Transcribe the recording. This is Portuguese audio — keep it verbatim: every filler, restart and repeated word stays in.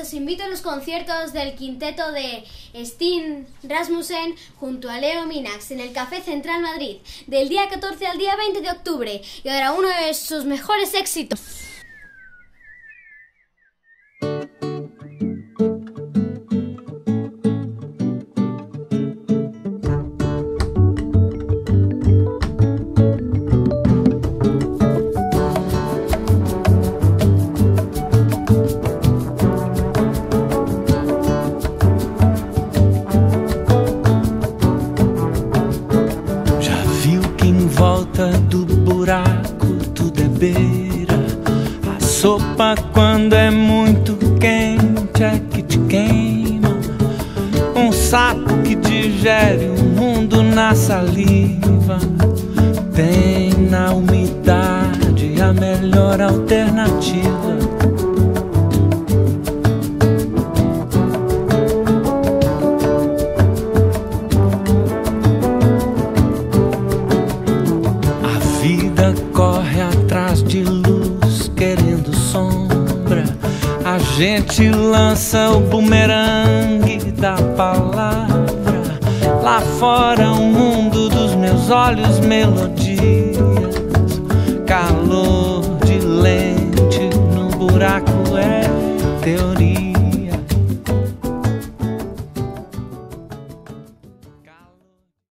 os invito a los conciertos del quinteto de Steen Rasmussen junto a Leo Minax en el Café Central Madrid, del día catorce al día veinte de octubre. Y ahora uno de sus mejores éxitos. Do buraco tudo é beira. A sopa quando é muito quente é que te queima. Um sapo que digere o mundo na saliva. Tem na umidade a melhor alternativa. Corre atrás de luz, querendo sombra. A gente lança o bumerangue da palavra. Lá fora o mundo dos meus olhos, melodias. Calor de lente no buraco é teoria.